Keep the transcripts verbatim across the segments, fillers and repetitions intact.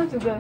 juga.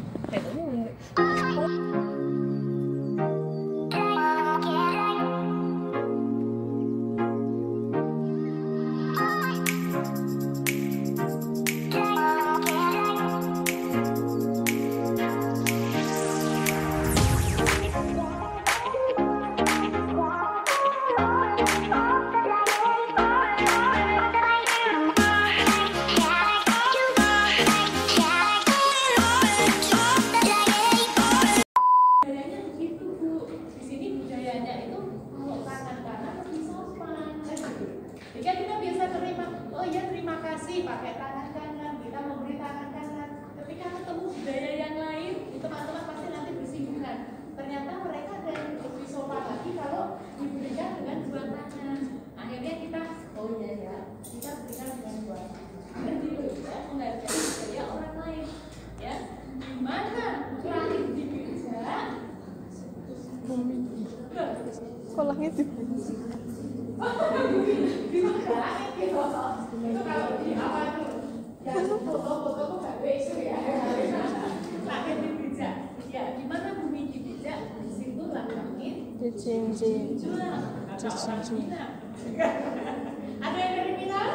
pakai tangan kanan, kita memberi tangan kanan. Ketika ketemu budaya yang lain, teman-teman pasti nanti bersinggungan. Ternyata mereka ada yang lebih sopan lagi kalau diberikan dengan dua tangan. Akhirnya kita, oh iya ya, kita berikan dengan dua tangan. Dan juga menghargai budaya orang lain. Ya, gimana langit di gereja? Kok langit di itu kalau di apa itu yang foto-foto tuh gak beso ya langit di bijak ya gimana bumi di bijak di situ langit di cincin di cincin ada yang dari Minang?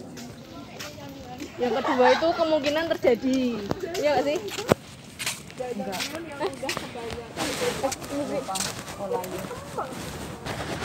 Yang kedua itu kemungkinan terjadi, iya nggak sih? Enggak.